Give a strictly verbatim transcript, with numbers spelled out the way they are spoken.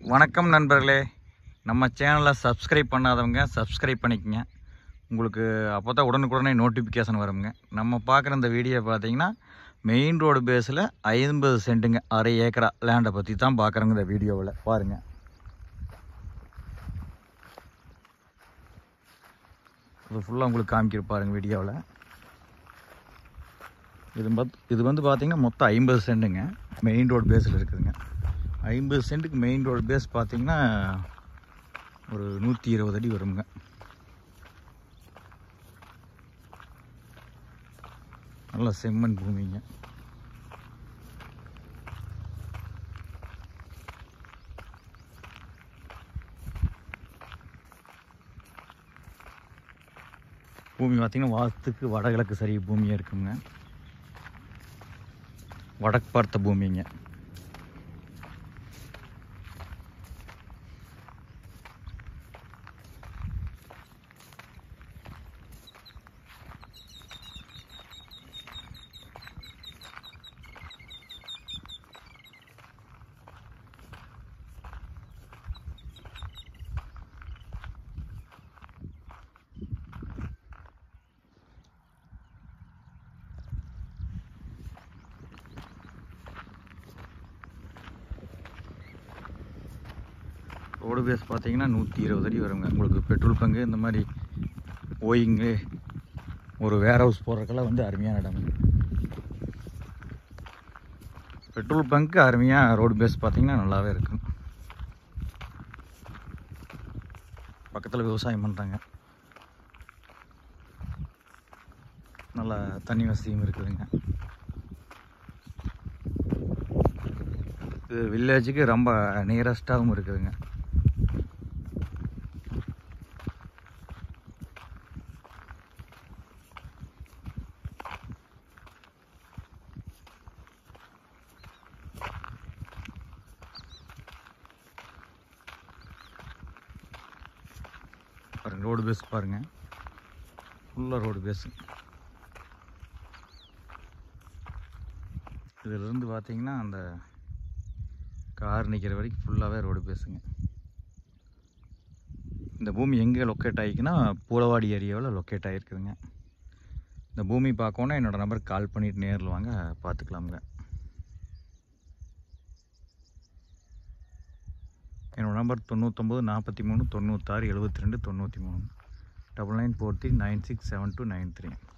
வணக்கம் நண்பர்களே, நம்ம சேனலை சப்ஸ்கிரைப் பண்ணாதவங்க சப்ஸ்கிரைப் பண்ணிக்கங்க. உங்களுக்கு அப்போ தான் உடனுக்குடனே நோட்டிஃபிகேஷன் வருங்க. நம்ம பார்க்குற இந்த வீடியோ பார்த்தீங்கன்னா மெயின் ரோடு பேஸில் ஐம்பது சென்ட்டுங்க, அரை ஏக்கரா லேண்டை பற்றி தான் பார்க்குறோங்க. இந்த வீடியோவில் பாருங்கள். இது ஃபுல்லாக உங்களுக்கு காமிக்கிற பாருங்கள் வீடியோவில். இது பத் இது வந்து பார்த்திங்கன்னா மொத்தம் ஐம்பது சென்ட்டுங்க, மெயின் ரோடு பேஸில் இருக்குதுங்க. ஐம்பது சென்ட்டுக்கு மெயின் ரோடு பேஸ் பார்த்திங்கன்னா ஒரு நூற்றி இருபது அடி வருங்க. நல்ல செம்மண் பூமிங்க. பூமி பார்த்திங்கன்னா வாஸ்துக்கு வடகிழக்கு சரி பூமியாக இருக்குங்க. வடக்கு பார்த்த பூமிங்க. ரோடு பேஸ் பார்த்தீங்கன்னா நூற்றி இருபது அடி வருங்க. உங்களுக்கு பெட்ரோல் பங்கு இந்த மாதிரி ஓயிங்கு ஒரு வேர் ஹவுஸ் போடுறதுக்கெல்லாம் வந்து அருமையான இடம். பெட்ரோல் பங்க்கு அருமையாக ரோடு பேஸ் பார்த்தீங்கன்னா நல்லாவே இருக்கும். பக்கத்தில் விவசாயம் பண்ணுறாங்க, நல்லா தண்ணி வசதியும் இருக்குதுங்க. இது வில்லேஜுக்கு ரொம்ப நியரஸ்டாகவும் இருக்குதுங்க. பாருங்கள் ரோடு பேஸ் பாருங்கள், ஃபுல்லாக ரோடு பேஸு. இதிலிருந்து பார்த்தீங்கன்னா அந்த கார் நிற்கிற வரைக்கும் ஃபுல்லாகவே ரோடு பேஸுங்க. இந்த பூமி எங்கே லொக்கேட் ஆகிக்குன்னா பூலவாடி ஏரியாவில் லொக்கேட் ஆகிருக்குதுங்க. இந்த பூமி பார்க்கணுன்னா என்னோடய நம்பருக்கு கால் பண்ணிவிட்டு நேரில் வாங்க, பார்த்துக்கலாமுங்க. என்னோடய நம்பர் தொண்ணூற்றொம்பது நாற்பத்தி மூணு தொண்ணூத்தாறு எழுபத்தி ரெண்டு தொண்ணூற்றி மூணு double nine four three nine six seven two nine three.